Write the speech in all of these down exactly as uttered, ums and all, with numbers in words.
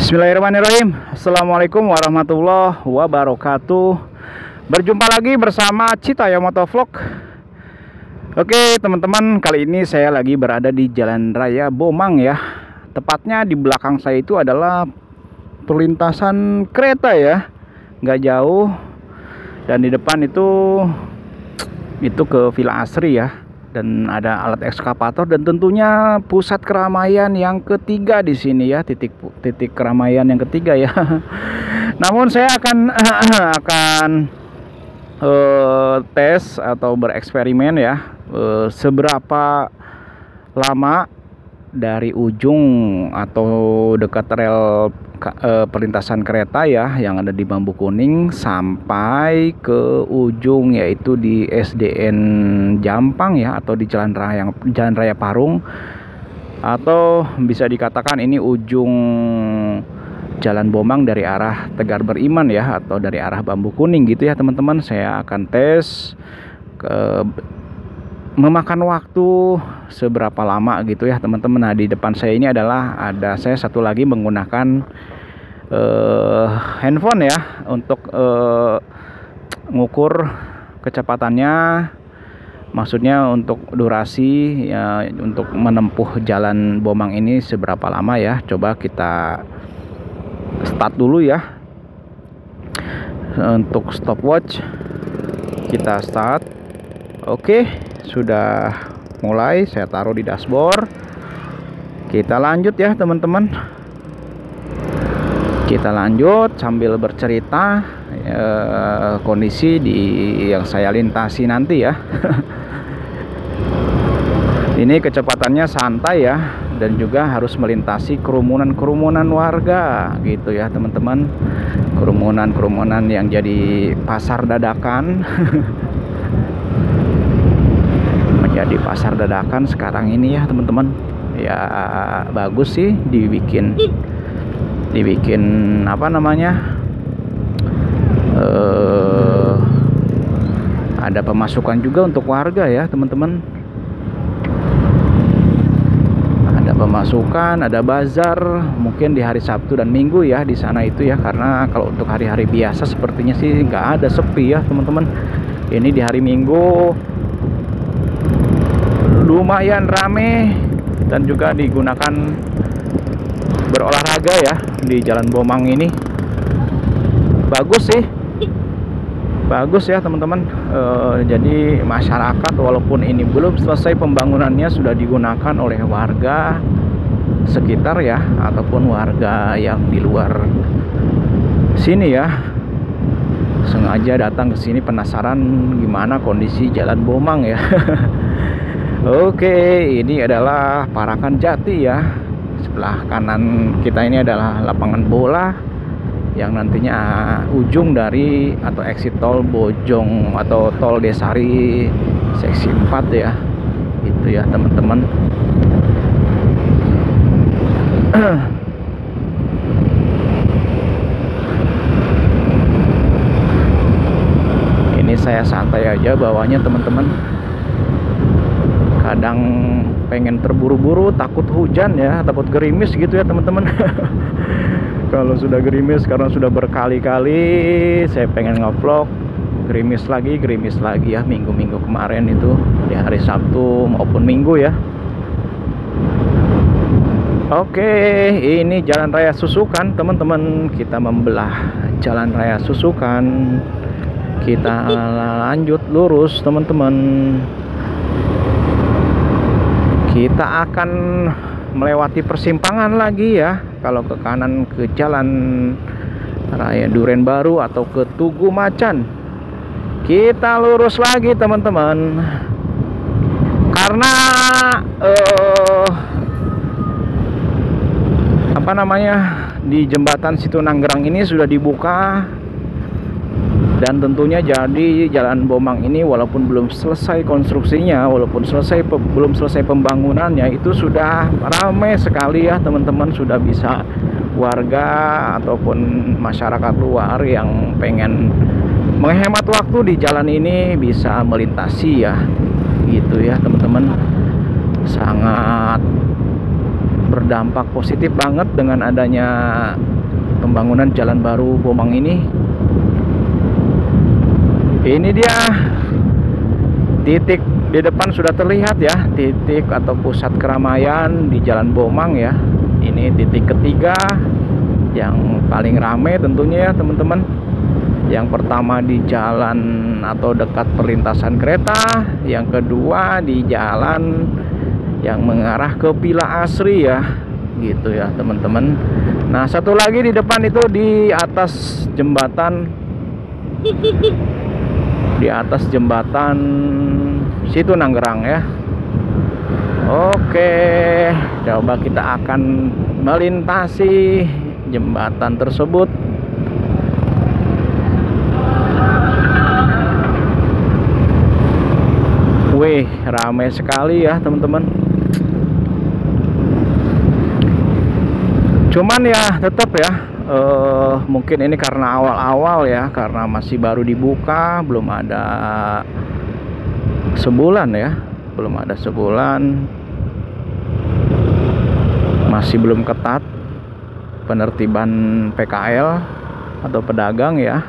Bismillahirrahmanirrahim. Assalamualaikum warahmatullahi wabarakatuh. Berjumpa lagi bersama Citaya Motovlog. Oke teman-teman, kali ini saya lagi berada di Jalan Raya Bomang ya. Tepatnya di belakang saya itu adalah perlintasan kereta ya, nggak jauh. Dan di depan itu itu ke Villa Asri ya. Dan ada alat ekskavator dan tentunya pusat keramaian yang ketiga di sini ya, titik titik keramaian yang ketiga ya. Namun saya akan akan uh, tes atau bereksperimen ya, uh, seberapa lama dari ujung atau dekat rel uh, perlintasan kereta ya yang ada di Bambu Kuning sampai ke ujung, yaitu di S D N Jampang ya, atau di Jalan Raya Jalan Raya Parung, atau bisa dikatakan ini ujung Jalan Bomang dari arah Tegar Beriman ya, atau dari arah Bambu Kuning gitu ya teman-teman. Saya akan tes ke memakan waktu seberapa lama gitu ya teman-teman. Nah, di depan saya ini adalah ada saya satu lagi menggunakan uh, handphone ya untuk uh, ngukur kecepatannya, maksudnya untuk durasi ya, untuk menempuh jalan Bomang ini seberapa lama ya. Coba kita start dulu ya. Untuk stopwatch kita start. Oke, sudah mulai, saya taruh di dashboard. Kita lanjut ya teman-teman. Kita lanjut sambil bercerita eh, kondisi di yang saya lintasi nanti ya. Ini kecepatannya santai ya, dan juga harus melintasi kerumunan-kerumunan warga gitu ya teman-teman. Kerumunan-kerumunan yang jadi pasar dadakan. Menjadi pasar dadakan sekarang ini ya teman-teman. Ya bagus sih dibikin dibikin apa namanya, eh, ada pemasukan juga untuk warga ya teman-teman. Ada pemasukan, ada bazar mungkin di hari Sabtu dan Minggu ya di sana itu ya, karena kalau untuk hari-hari biasa sepertinya sih nggak ada, sepi ya teman-teman. Ini di hari Minggu lumayan rame dan juga digunakan berolahraga ya di Jalan Bomang ini. Bagus sih, bagus ya teman-teman. E, jadi masyarakat walaupun ini belum selesai pembangunannya sudah digunakan oleh warga sekitar ya, ataupun warga yang di luar sini ya, sengaja datang ke sini penasaran gimana kondisi Jalan Bomang ya. Oke, ini adalah Parakan Jati ya. Sebelah kanan kita ini adalah lapangan bola yang nantinya ujung dari atau exit tol Bojong atau tol Desari seksi empat ya. Itu ya teman-teman. Ini saya santai aja bawanya teman-teman. Kadang pengen terburu-buru, takut hujan ya, takut gerimis gitu ya teman-teman. Kalau sudah gerimis, karena sudah berkali-kali saya pengen ngevlog, gerimis lagi, gerimis lagi ya. Minggu-minggu kemarin itu di hari Sabtu maupun Minggu ya. Oke, ini Jalan Raya Susukan teman-teman. Kita membelah Jalan Raya Susukan. Kita lanjut lurus teman-teman. Kita akan melewati persimpangan lagi ya. Kalau ke kanan ke Jalan Raya Duren Baru atau ke Tugu Macan, kita lurus lagi teman-teman. Karena eh, apa namanya, di jembatan Situnanggerang ini sudah dibuka. Dan tentunya jadi Jalan Bomang ini walaupun belum selesai konstruksinya, walaupun selesai belum selesai pembangunannya, itu sudah ramai sekali ya teman-teman. Sudah bisa warga ataupun masyarakat luar yang pengen menghemat waktu di jalan ini bisa melintasi ya, gitu ya teman-teman. Sangat berdampak positif banget dengan adanya pembangunan jalan baru Bomang ini. Ini dia titik di depan sudah terlihat ya, titik atau pusat keramaian di Jalan Bomang ya. Ini titik ketiga yang paling ramai tentunya ya teman-teman. Yang pertama di jalan atau dekat perlintasan kereta, yang kedua di jalan yang mengarah ke Villa Asri ya, gitu ya teman-teman. Nah, satu lagi di depan itu di atas jembatan di atas jembatan Situ Nanggerang ya. Oke, coba kita akan melintasi jembatan tersebut. Wih, ramai sekali ya teman-teman. Cuman ya tetap ya, uh, mungkin ini karena awal-awal ya, karena masih baru dibuka, belum ada sebulan ya, belum ada sebulan, masih belum ketat penertiban P K L atau pedagang ya.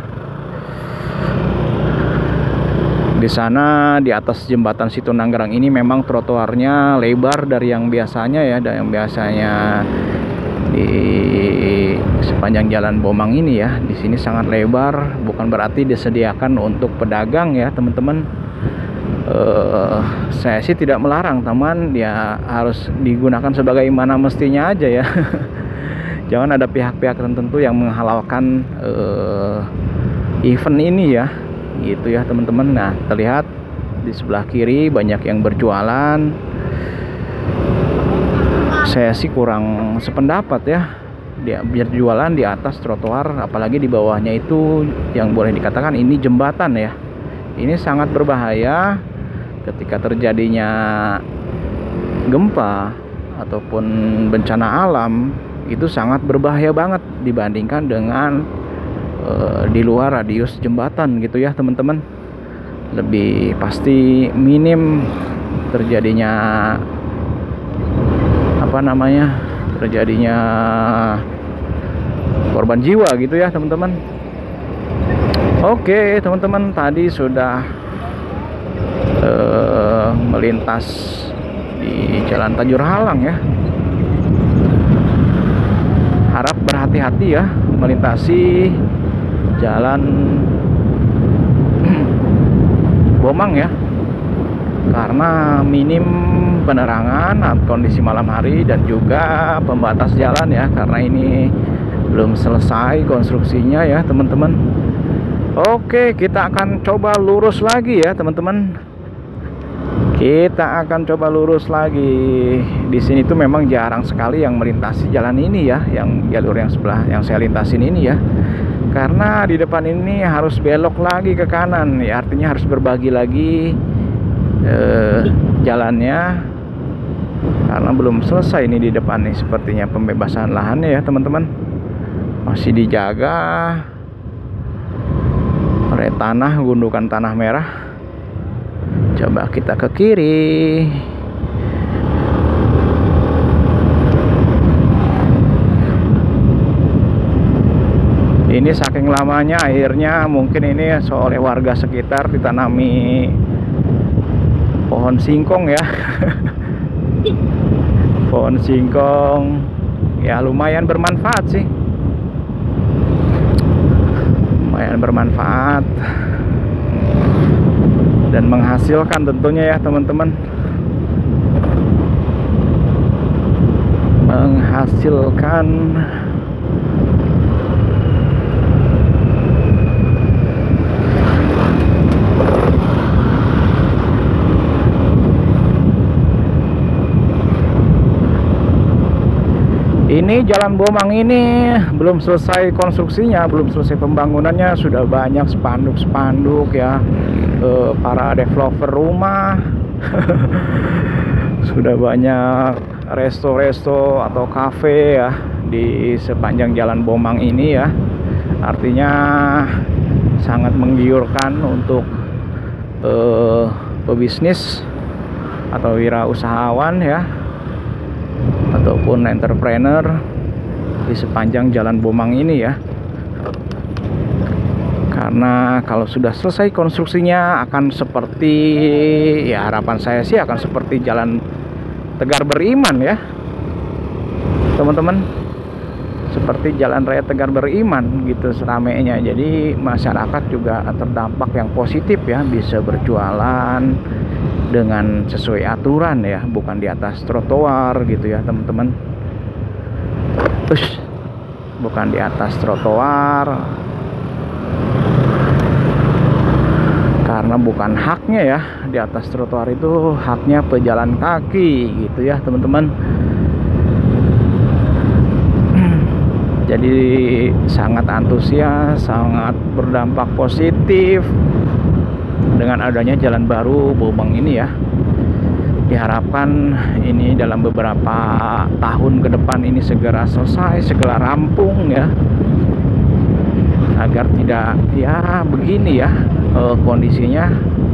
Di sana di atas jembatan Situ Nanggerang ini memang trotoarnya lebar dari yang biasanya ya, dari yang biasanya di sepanjang Jalan Bomang ini ya. Di sini sangat lebar, bukan berarti disediakan untuk pedagang ya teman-teman. Uh, saya sih tidak melarang teman, ya harus digunakan sebagaimana mestinya aja ya. Jangan ada pihak-pihak tertentu yang menghalalkan uh, event ini ya, gitu ya teman-teman. Nah, terlihat di sebelah kiri banyak yang berjualan. Saya sih kurang sependapat ya, dia berjualan di atas trotoar, apalagi di bawahnya itu yang boleh dikatakan ini jembatan ya. Ini sangat berbahaya ketika terjadinya gempa ataupun bencana alam. Itu sangat berbahaya banget dibandingkan dengan uh, di luar radius jembatan gitu ya teman-teman. Lebih pasti minim terjadinya apa namanya terjadinya korban jiwa gitu ya teman-teman. Oke teman-teman, tadi sudah uh, melintas di Jalan Tajur Halang ya. Harap berhati-hati ya melintasi Jalan Bomang ya, karena minim penerangan kondisi malam hari dan juga pembatas jalan ya, karena ini belum selesai konstruksinya ya teman-teman. Oke, kita akan coba lurus lagi ya teman-teman. Kita akan coba lurus lagi. Di sini tuh memang jarang sekali yang melintasi jalan ini ya, yang jalur yang sebelah yang saya lintasin ini ya. Karena di depan ini harus belok lagi ke kanan ya, artinya harus berbagi lagi eh, jalannya. Karena belum selesai ini di depan nih, sepertinya pembebasan lahannya ya teman-teman. Masih dijaga oleh tanah, gundukan tanah merah. Coba kita ke kiri. Ini saking lamanya akhirnya mungkin ini oleh warga sekitar ditanami pohon singkong ya. Pohon singkong ya lumayan bermanfaat sih. Lumayan bermanfaat dan menghasilkan tentunya ya teman-teman, menghasilkan ini Jalan Bomang ini belum selesai konstruksinya, belum selesai pembangunannya, sudah banyak spanduk-spanduk ya, e, para developer rumah. Sudah banyak resto-resto atau kafe ya di sepanjang Jalan Bomang ini ya. Artinya sangat menggiurkan untuk e, pebisnis atau wirausahawan ya. ataupun entrepreneur di sepanjang Jalan Bomang ini ya. Karena kalau sudah selesai konstruksinya akan seperti, ya harapan saya sih akan seperti Jalan Tegar Beriman ya teman-teman, seperti Jalan Raya Tegar Beriman gitu seramainya. Jadi masyarakat juga terdampak yang positif ya, bisa berjualan dengan sesuai aturan ya, bukan di atas trotoar gitu ya teman-teman. Terus bukan di atas trotoar, karena bukan haknya ya di atas trotoar, itu haknya pejalan kaki gitu ya teman-teman. Jadi sangat antusias, sangat berdampak positif dengan adanya jalan baru Bomang ini ya. Diharapkan ini dalam beberapa tahun ke depan ini segera selesai, segera rampung ya, agar tidak ya begini ya eh, kondisinya.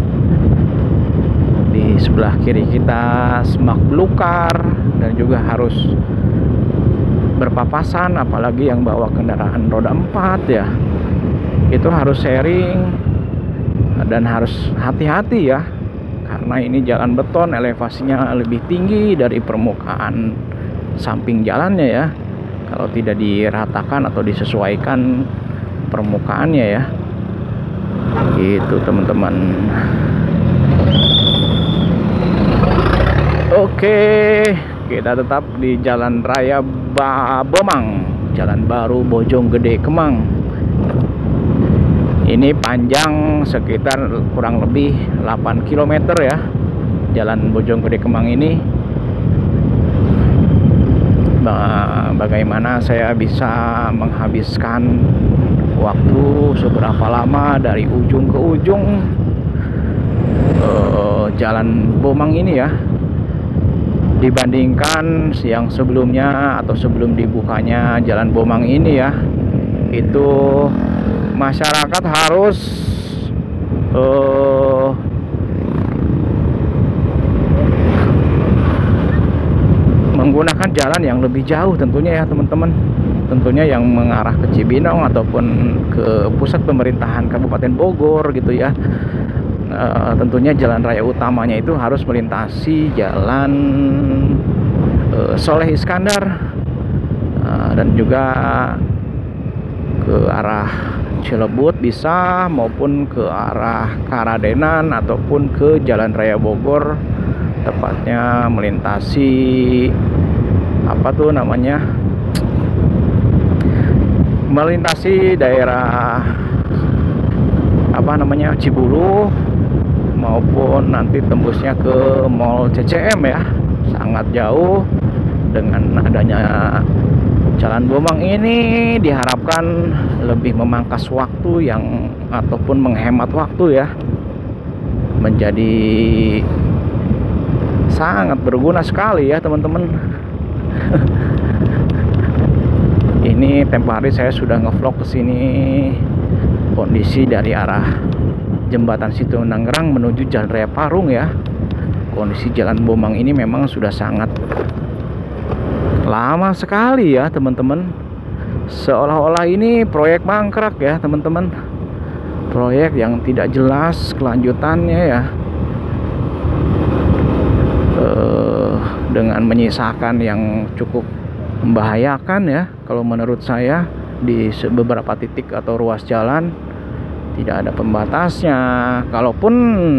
Di sebelah kiri kita semak belukar dan juga harus berpapasan, apalagi yang bawa kendaraan roda empat ya, itu harus sharing dan harus hati-hati ya, karena ini jalan beton, elevasinya lebih tinggi dari permukaan samping jalannya ya. Kalau tidak diratakan atau disesuaikan permukaannya ya, gitu teman-teman. Oke, kita tetap di Jalan Raya Bomang, Jalan Baru Bojonggede Kemang. Ini panjang sekitar kurang lebih delapan kilometer ya, Jalan Bojonggede Kemang ini. Bagaimana saya bisa menghabiskan waktu seberapa lama dari ujung ke ujung uh, Jalan Bomang ini ya, dibandingkan yang sebelumnya atau sebelum dibukanya Jalan Bomang ini ya, itu masyarakat harus uh, menggunakan jalan yang lebih jauh tentunya ya teman-teman, tentunya yang mengarah ke Cibinong ataupun ke pusat pemerintahan Kabupaten Bogor gitu ya. Uh, tentunya jalan raya utamanya itu harus melintasi Jalan uh, Soleh Iskandar uh, dan juga ke arah Cilebut bisa, maupun ke arah Karadenan ataupun ke Jalan Raya Bogor, tepatnya melintasi apa tuh namanya, melintasi daerah apa namanya Cibulu, maupun nanti tembusnya ke Mall C C M ya. Sangat jauh. Dengan adanya Jalan Bomang ini diharapkan lebih memangkas waktu yang ataupun menghemat waktu ya, menjadi sangat berguna sekali ya teman-teman. Ini tempo hari saya sudah ngevlog ke sini kondisi dari arah Jembatan Situ Nanggerang menuju Jalan Raya Parung ya. Kondisi Jalan Bomang ini memang sudah sangat lama sekali ya teman-teman. Seolah-olah ini proyek mangkrak ya teman-teman, proyek yang tidak jelas kelanjutannya ya, uh, dengan menyisakan yang cukup membahayakan ya kalau menurut saya. Di beberapa titik atau ruas jalan tidak ada pembatasnya. Kalaupun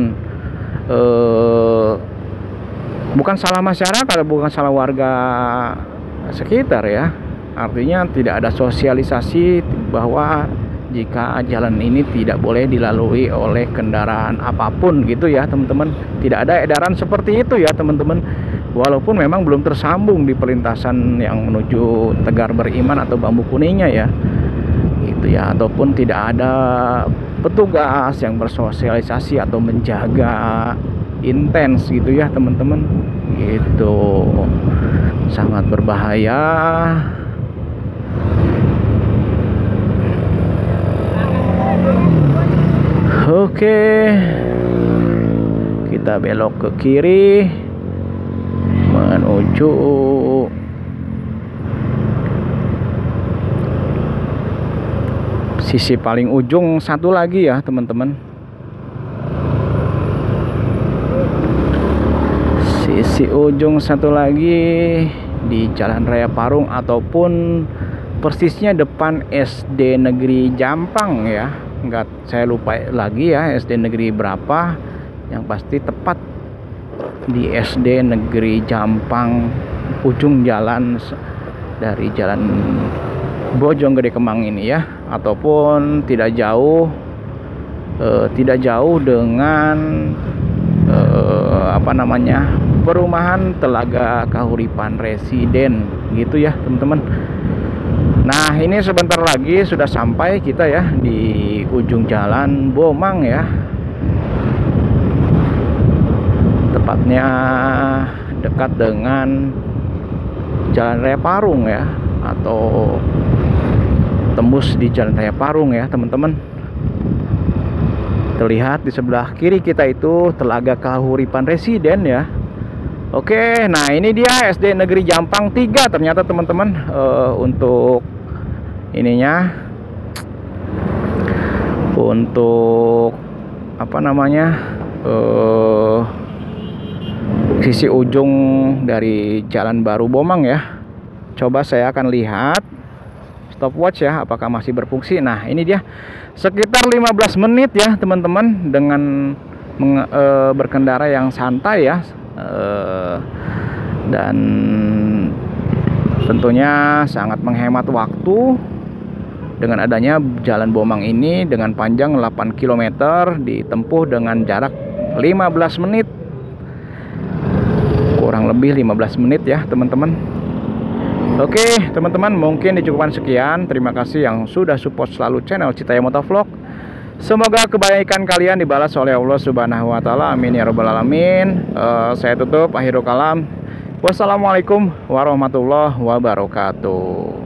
eh, bukan salah masyarakat, bukan salah warga sekitar ya, artinya tidak ada sosialisasi bahwa jika jalan ini tidak boleh dilalui oleh kendaraan apapun gitu ya teman-teman. Tidak ada edaran seperti itu ya teman-teman, walaupun memang belum tersambung di perlintasan yang menuju Tegar Beriman atau Bambu Kuningnya ya, gitu ya, ataupun tidak ada petugas yang bersosialisasi atau menjaga intens gitu ya teman-teman. Gitu, sangat berbahaya. Oke, kita belok ke kiri menuju sisi paling ujung satu lagi ya teman-teman. Sisi ujung satu lagi di Jalan Raya Parung, ataupun persisnya depan S D Negeri Jampang ya. Enggak, saya lupa lagi ya S D Negeri berapa, yang pasti tepat di S D Negeri Jampang, ujung jalan dari Jalan Bojonggede Kemang ini ya, ataupun tidak jauh eh, tidak jauh dengan eh, apa namanya perumahan Telaga Kahuripan Residen gitu ya teman-teman. Nah ini sebentar lagi sudah sampai kita ya di ujung Jalan Bomang ya, tepatnya dekat dengan Jalan Raya Parung ya, atau tembus di Jalan Raya Parung ya teman-teman. Terlihat di sebelah kiri kita itu Telaga Kahuripan Residen ya. Oke, nah ini dia S D Negeri Jampang tiga ternyata teman-teman. uh, Untuk ininya, untuk apa namanya uh, sisi ujung dari Jalan Baru Bomang ya. Coba saya akan lihat stopwatch ya, apakah masih berfungsi. Nah ini dia, sekitar lima belas menit ya teman-teman, dengan menge, e, berkendara yang santai ya, e, dan tentunya sangat menghemat waktu dengan adanya Jalan Bomang ini dengan panjang delapan kilometer ditempuh dengan jarak lima belas menit, kurang lebih lima belas menit ya teman-teman. Oke teman-teman, mungkin dicukupkan sekian. Terima kasih yang sudah support selalu channel Citaya Motovlog. Semoga kebaikan kalian dibalas oleh Allah Subhanahu wa taala. Amin ya rabbal alamin. uh, Saya tutup, akhirul kalam. Wassalamualaikum warahmatullahi wabarakatuh.